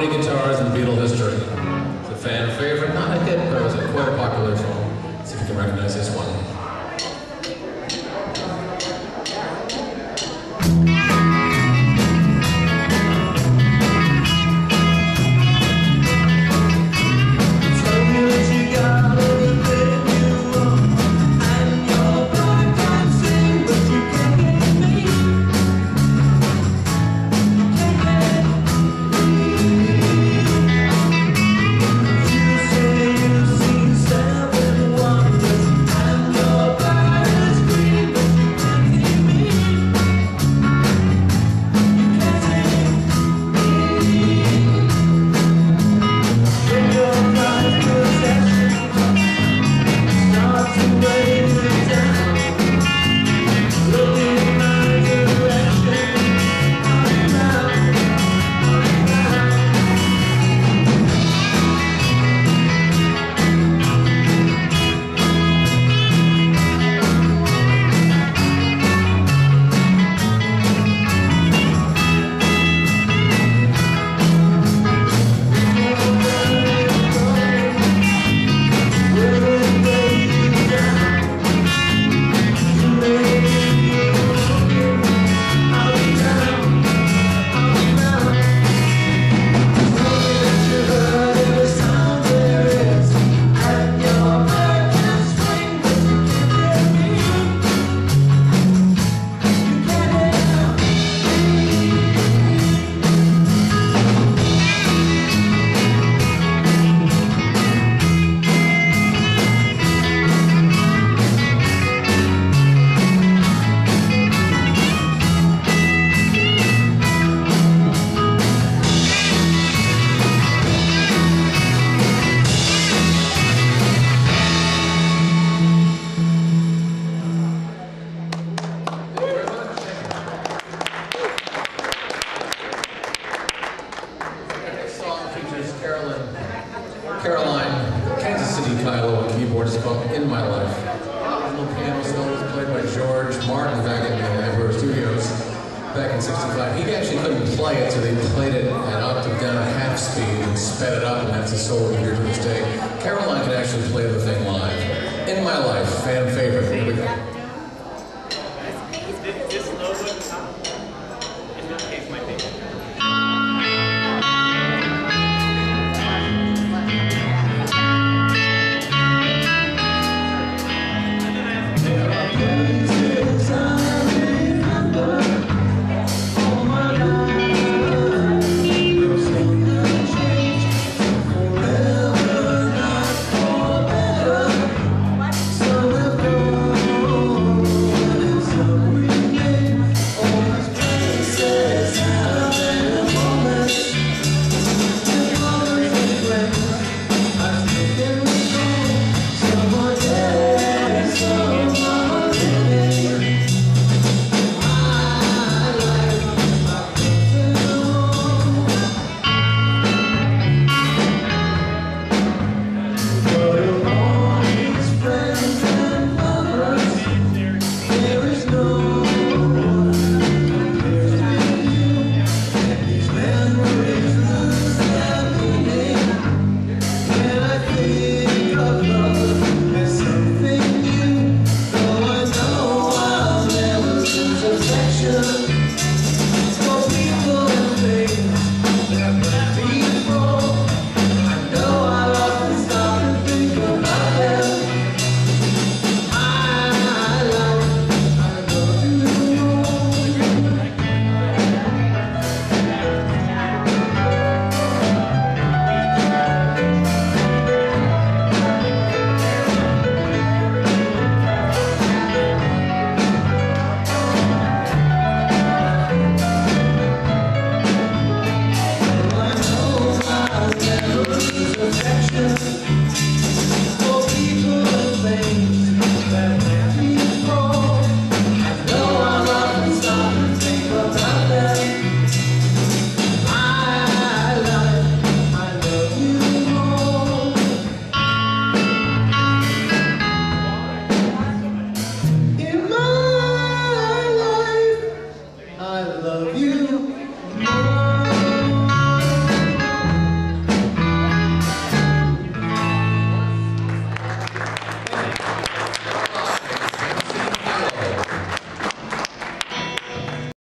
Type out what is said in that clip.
harmony guitars in Beatle history. It's a fan favorite, not a hit, but it was quite a popular song. Let's see if you can recognize this one. Caroline, Kansas City Kylo on keyboards called In My Life. The little piano solo was played by George Martin back in the Emperor Studios back in '65. He actually couldn't play it, so they played it at octave down at half speed and sped it up, and that's a solo you hear to this day. Caroline could actually play the thing live. In My Life, fan favorite.